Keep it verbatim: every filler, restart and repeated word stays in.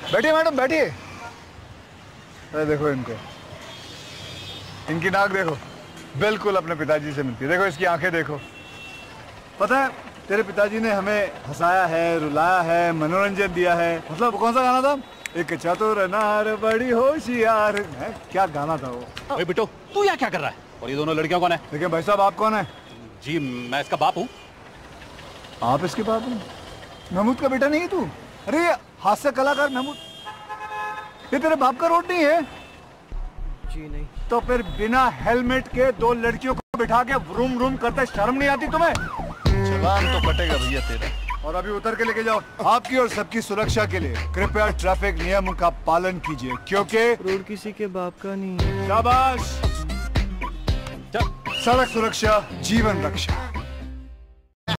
बैठिए मैडम बैठिए। अरे देखो इनको, इनकी नाक देखो, बिल्कुल अपने पिताजी से मिलती है। देखो इसकी आंखें देखो। पता है तेरे पिताजी ने हमें हंसाया है, रुलाया है, मनोरंजन दिया है। मतलब कौन सा गाना था? एक चतुर नार बड़ी होशियार, क्या गाना था वो? ओए बिट्टू, तू यहाँ क्या कर रहा है? और ये दोनों लड़कियां कौन है? देखिए भाई साहब, आप कौन है? जी मैं इसका बाप हूँ। आप इसके बाप हैं? महमूद का बेटा नहीं है तू? अरे हास्य कलाकार महमूद, ये तेरे बाप का रोड नहीं है? जी नहीं। तो फिर बिना हेलमेट के दो लड़कियों को बिठा के व्रूम व्रूम करते शर्म नहीं आती तुम्हें? चलान तो कटेगा भैया तेरा। और अभी उतर के लेके जाओ। आपकी और सबकी सुरक्षा के लिए कृपया ट्रैफिक नियमों का पालन कीजिए, क्योंकि रोड किसी के बाप का नहीं है। शाबाश। सड़क सुरक्षा जीवन रक्षा।